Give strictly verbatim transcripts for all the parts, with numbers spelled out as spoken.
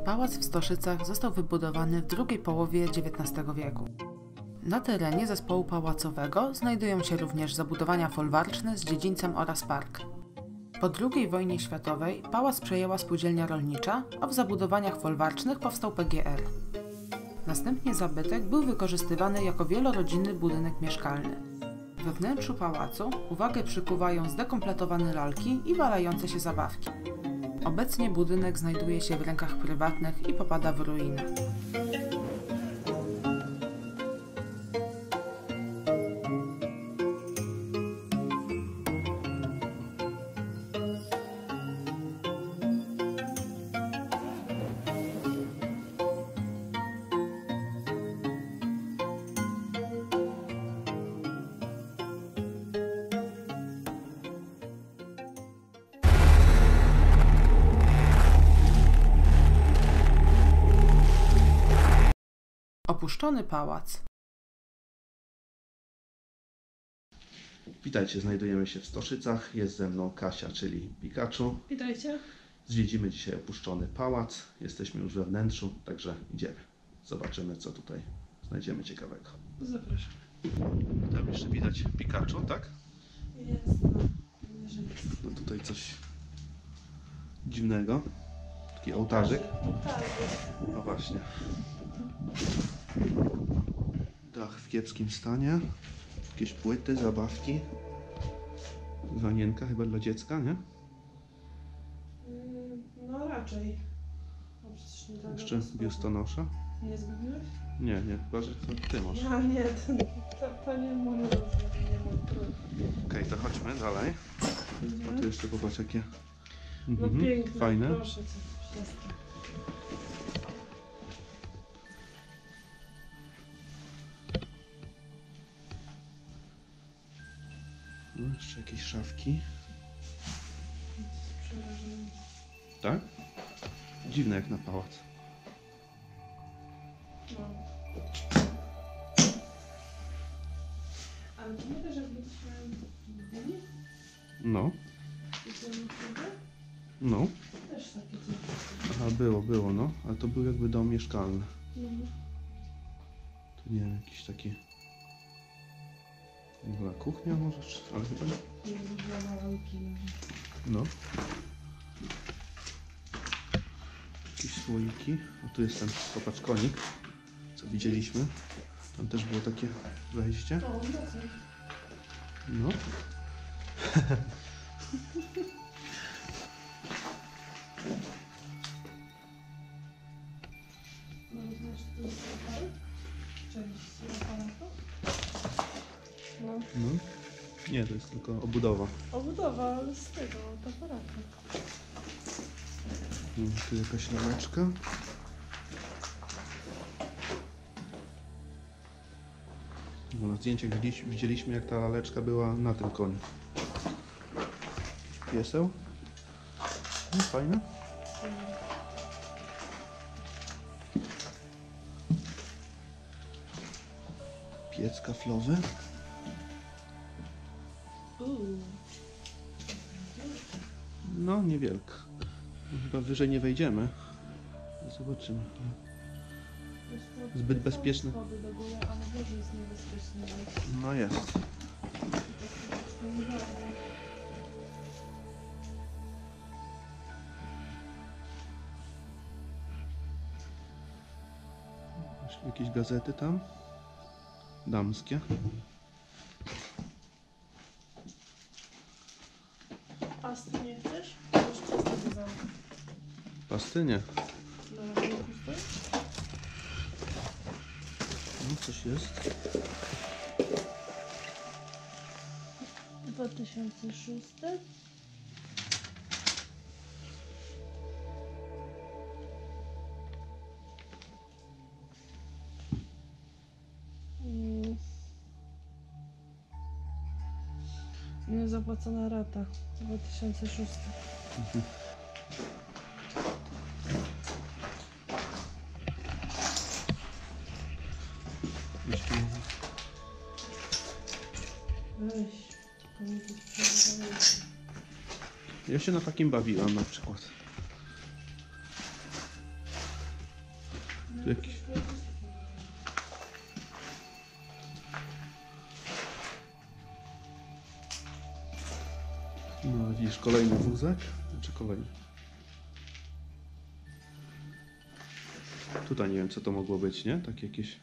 Pałac w Stoszycach został wybudowany w drugiej połowie dziewiętnastego wieku. Na terenie zespołu pałacowego znajdują się również zabudowania folwarczne z dziedzińcem oraz park. Po drugiej wojnie światowej pałac przejęła spółdzielnia rolnicza, a w zabudowaniach folwarcznych powstał P G R. Następnie zabytek był wykorzystywany jako wielorodzinny budynek mieszkalny. We wnętrzu pałacu uwagę przykuwają zdekompletowane lalki i walające się zabawki. Obecnie budynek znajduje się w rękach prywatnych i popada w ruinę. Opuszczony pałac. Witajcie, znajdujemy się w Stoszycach. Jest ze mną Kasia, czyli Pikachu. Witajcie. Zwiedzimy dzisiaj opuszczony pałac. Jesteśmy już we wnętrzu, także idziemy. Zobaczymy, co tutaj znajdziemy ciekawego. Zapraszam. Tam jeszcze widać Pikachu, tak? Jest, no. Że jest. No tutaj coś dziwnego. Taki ołtarzyk. Tak. No właśnie. Dach w kiepskim stanie. Jakieś płyty, zabawki. Wanienka chyba dla dziecka, nie? No raczej. No, przecież nie tak Jeszcze biustonosza. Nie zgubiłeś? Nie, nie, chyba, że to ty masz. Ja nie, to, to, to nie mój rozmiar, nie mój trud. Okej, to chodźmy dalej. A tu jeszcze popatrz jakie No mhm, piękne, fajne. proszę cię, przestań. No, jeszcze jakieś szafki. Przerażające. Tak? Dziwne jak na pałac. No. Ale pamiętasz, jak byliśmy w Gdyni? No, Widziałem wtedy? no. Też takie coś. Aha, było, było, no. Ale to był jakby dom mieszkalny. Mhm. Tu nie wiem, jakiś taki... Nie była kuchnia może, czy- ale chyba nie. Nie wygląda lalki. No. Jakieś słoiki. A tu jest ten, popatrz, konik, co widzieliśmy. Tam też było takie wejście. O, mocno. No. No, znasz, to jest aparat? Część aparatu? No. No. Nie, to jest tylko obudowa. Obudowa, ale z tego, od aparatu. No, tu jakaś laleczka. No, na zdjęciach widzieliśmy, widzieliśmy, jak ta laleczka była na tym koniu. Jakiś pieseł. No, fajne. Piec kaflowy. Uuu. No, niewielka. No, chyba wyżej nie wejdziemy. Zobaczymy. Zbyt bezpieczne. Schody do góry, ale może jest niebezpieczne wejść. No jest. Jakieś gazety tam. Damskie. Pasty nie chcesz? Już czysto do zamku. Pasty nie. Na razie pusty? No, coś jest. dwa tysiące szósty. Mm. Niezapłacona rata. dwa tysiące szósty. Mhm. Jeszcze Weź. Powiedzieć przewodniczący. ja się na takim bawiłam na przykład. Tu jakiś... No widzisz, kolejny wózek, czy kolejny? Tutaj nie wiem, co to mogło być, nie? Tak jakieś...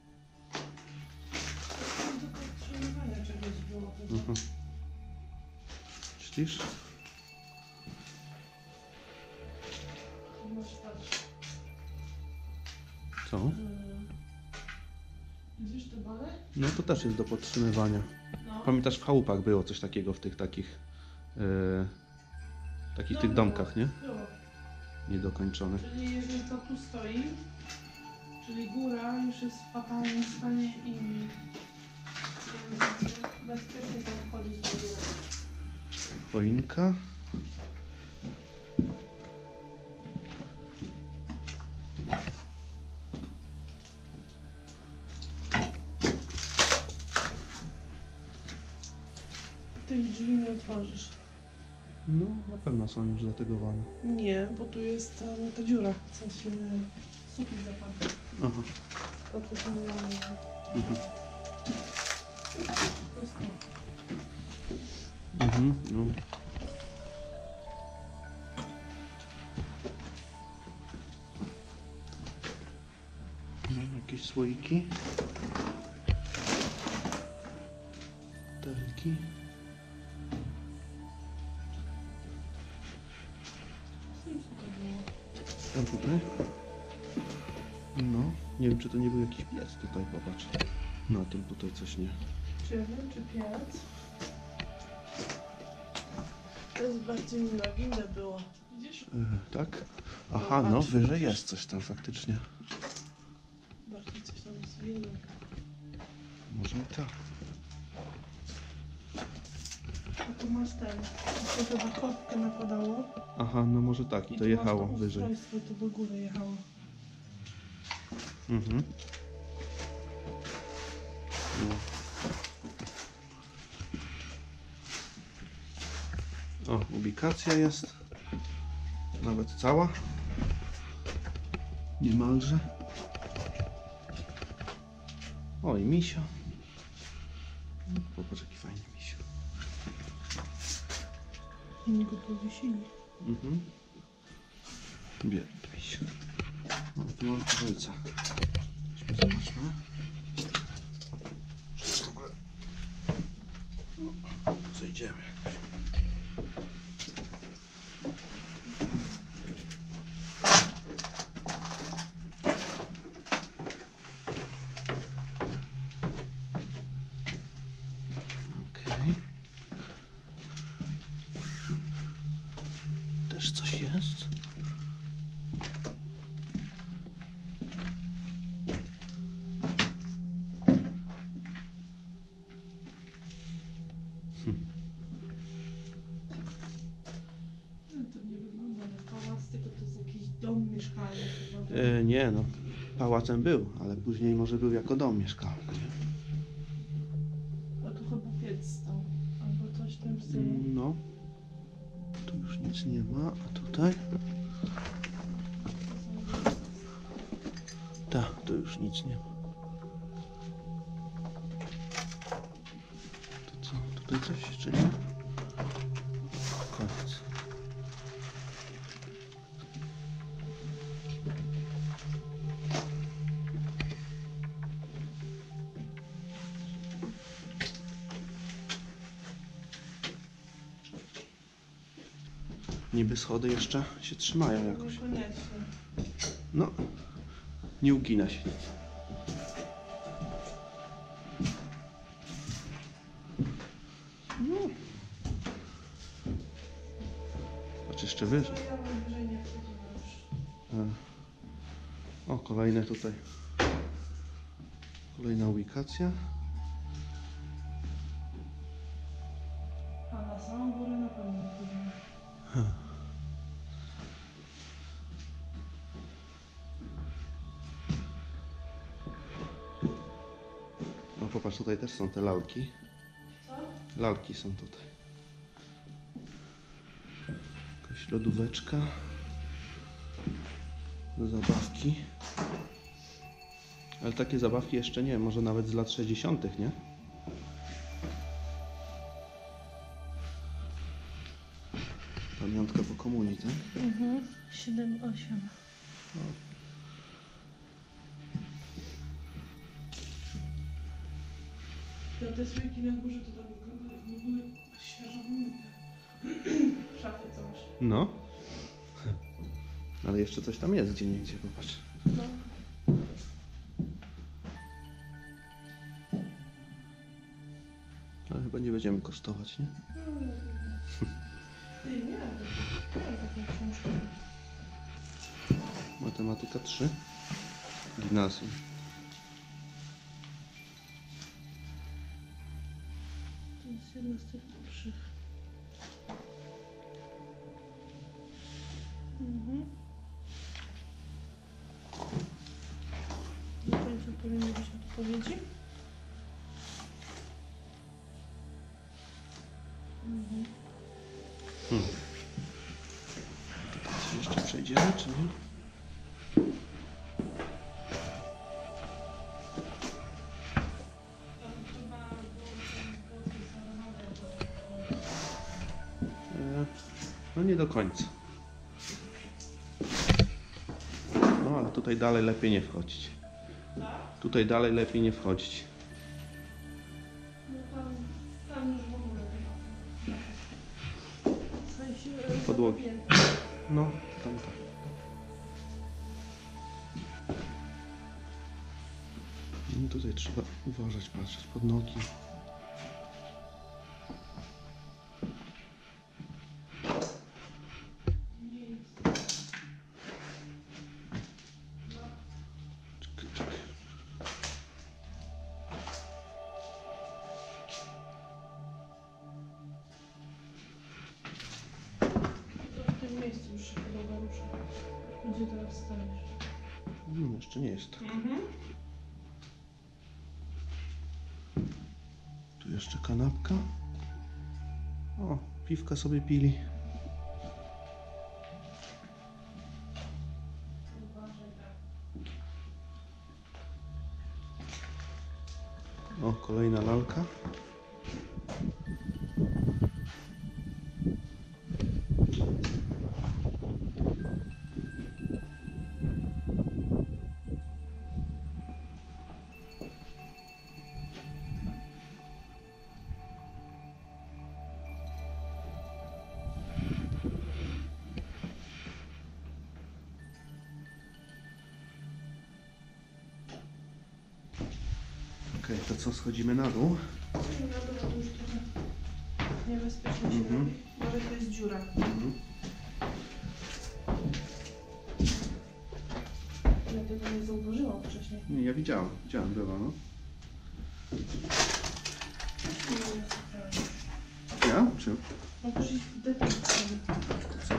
Mhm. Myślisz? Co? Widzisz te bale? No to też jest do podtrzymywania. No. Pamiętasz, w chałupach było coś takiego w tych takich... Yy, takich No, tych było, domkach, nie? Było. Niedokończonych. Czyli jeżeli to tu stoi, czyli góra już jest w fatalnym stanie i i bezpiecznie tam wchodzić do góry. Choinka. Tych drzwi nie otworzysz. No, na pewno są już zategowane. Nie, bo tu jest ta, ta dziura, w sensie sufit zapadł. Aha. To tu się nie Mhm. To jest to. Mhm, no. Mam jakieś słoiki. Butelki. Tam tutaj? No, nie wiem, czy to nie był jakiś piec tutaj, popatrz. Na tym tutaj coś nie. Czy wiem, czy piec? To jest bardziej na windę było. Widzisz? E, tak? Aha, no, wyżej jest coś tam faktycznie. Bardziej coś tam jest windą. Może i tak. A tu masz ten. To chyba kostkę nakładało. Aha, no może tak, i to tu jechało masz to wyżej. ustrojstwo i to do góry jechało. Mhm. No. O, ubikacja jest. Nawet cała. Niemalże. O, i misio. Popatrz, jaki fajny misio. Oni go tu wisili. Mhm. Biedny misio. No, tu mam ojca. Zobaczmy. Zejdziemy. Okej. Też coś jest. No to nie wygląda na pałac, tylko to jest jakiś dom mieszkalny. chyba. E, nie no, pałacem był, ale później może był jako dom mieszkalny. A tu chyba piec stał. Albo coś w tym stylu. Mm, no. Tu już nic nie ma, a tutaj? Tak, tu już nic nie ma. To co, tutaj coś jeszcze nie? Koniec. Niby schody jeszcze się trzymają jakoś. Niekoniecznie. No, nie ugina się nic. No. Patrz jeszcze wyżej. To ja wyżej nie wchodzimy już. E. O, kolejne tutaj. Kolejna ubikacja. A na samą górę na pewno nie wchodzimy. No popatrz, tutaj też są te lalki. Co? Lalki są tutaj. Jakaś lodóweczka. Do zabawki. Ale takie zabawki jeszcze nie, może nawet z lat sześćdziesiątych, nie? Pamiątka po komunii, tak? Mhm. siedem, osiem. Ja te słoiki na górze to tam były świeżo myte. W szafie co masz? No. Ale jeszcze coś tam jest gdzie niegdzie, popatrz. No. Ale chyba nie będziemy kosztować, nie? Ty, nie, to nie taką książkę. Matematyka trzy. Gimnazjum. To jest jedna z tych lepszych. Mhm. Do końca powinny być odpowiedzi. Mhm. Hmm. Coś jeszcze przejdziemy, czy nie? E, No nie do końca. No ale tutaj dalej lepiej nie wchodzić. Tutaj dalej lepiej nie wchodzić. No tam, tam już w ogóle nie ma. W sensie, e, Podłogi. zamknięte. No, tam tak. No tutaj trzeba uważać, patrzeć pod nogi. Nie jest. Czekaj, czekaj. To w tym miejscu już się podoba rusza. Gdzie teraz staniesz? No, jeszcze nie jest tak. Mhm. Tu jeszcze kanapka. O, piwka sobie pili. Uważaj, tak. O, kolejna lalka. Okej, to co, schodzimy na dół? No dobra, to już trochę niebezpiecznie się Mhm. robi. Może to jest dziura. Mhm. Ja tego nie zauważyłam wcześniej. Nie, ja widziałem, widziałem, była, no. Nie wiem, co to jest. Ja? Czy? No to iść w detal. Co?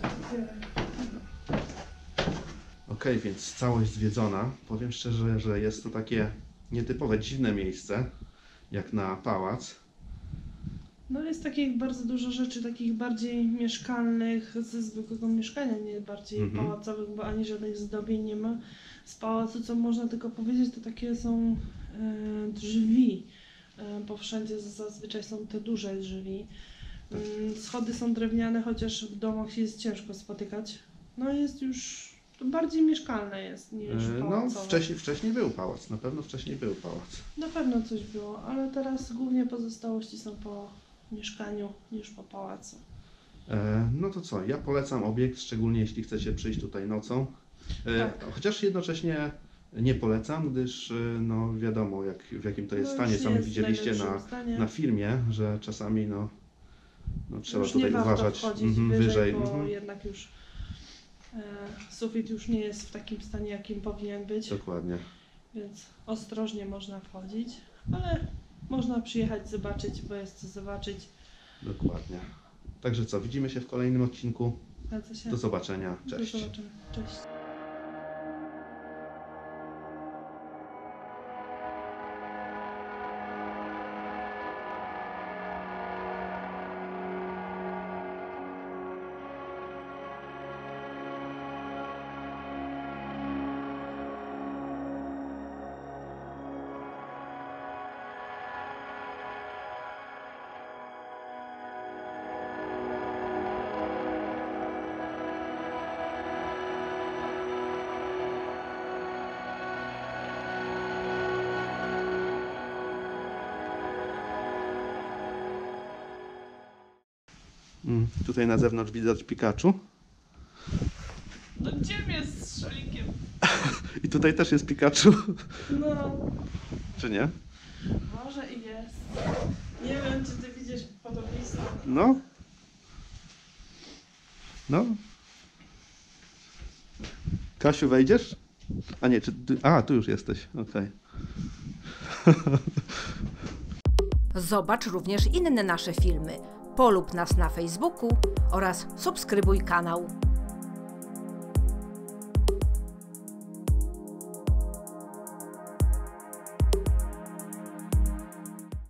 Okej, więc całość zwiedzona. Powiem szczerze, że jest to takie nietypowe, dziwne miejsce, jak na pałac. No jest takich bardzo dużo rzeczy, takich bardziej mieszkalnych, ze zwykłego mieszkania, nie bardziej Mhm. pałacowych, bo ani żadnych zdobień nie ma. Z pałacu, co można tylko powiedzieć, to takie są e, drzwi, e, bo wszędzie zazwyczaj są te duże drzwi. Tak. Mm, schody są drewniane, chociaż w domach się jest ciężko spotykać. No jest już, to bardziej mieszkalne jest niż E, No, pałacowe. wcześniej, wcześniej był pałac, na pewno wcześniej był pałac. Na pewno coś było, ale teraz głównie pozostałości są po mieszkaniu niż po pałacu. E, No to co, ja polecam obiekt, szczególnie jeśli chcecie przyjść tutaj nocą. E, Tak. Chociaż jednocześnie nie polecam, gdyż e, no wiadomo jak, w jakim to jest No stanie. już nie Sami jest w widzieliście najlepszym na, stanie. na filmie, że czasami no, no trzeba Już tutaj nie warto uważać wchodzić mhm, wyżej, wyżej. bo Mhm. jednak już e, sufit już nie jest w takim stanie, jakim powinien być, Dokładnie. więc ostrożnie można wchodzić, ale można przyjechać, zobaczyć, bo jest co zobaczyć. Dokładnie. Także co, widzimy się w kolejnym odcinku. Zgadza się? Do zobaczenia. Cześć. Do zobaczenia. Cześć. Mm, tutaj na zewnątrz widać Pikachu. No gdzie jest z szalikiem? I tutaj też jest Pikachu. No, Czy nie? może i jest. Nie wiem, czy ty widzisz podobieństwo. No. No. Kasiu, wejdziesz? A nie, czy ty... A, tu już jesteś. Okej. Zobacz również inne nasze filmy. Polub nas na Facebooku oraz subskrybuj kanał.